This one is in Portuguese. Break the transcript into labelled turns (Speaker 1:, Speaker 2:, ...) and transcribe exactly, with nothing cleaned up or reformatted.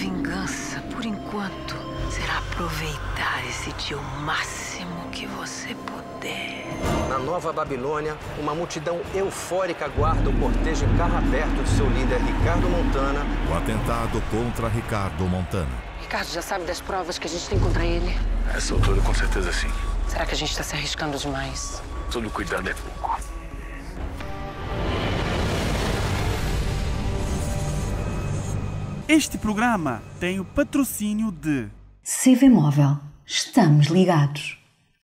Speaker 1: vingança, por enquanto, será aproveitar esse dia o máximo que você puder.
Speaker 2: Na Nova Babilônia, uma multidão eufórica aguarda o cortejo em carro aberto de seu líder Ricardo Montana.
Speaker 3: O atentado contra Ricardo Montana.
Speaker 1: Ricardo já sabe das provas que a gente tem contra ele?
Speaker 4: A essa altura, com certeza sim.
Speaker 1: Será que a gente está se arriscando demais?
Speaker 4: Todo cuidado é pouco.
Speaker 5: Este programa tem o patrocínio de
Speaker 6: C V Móvel. Estamos ligados.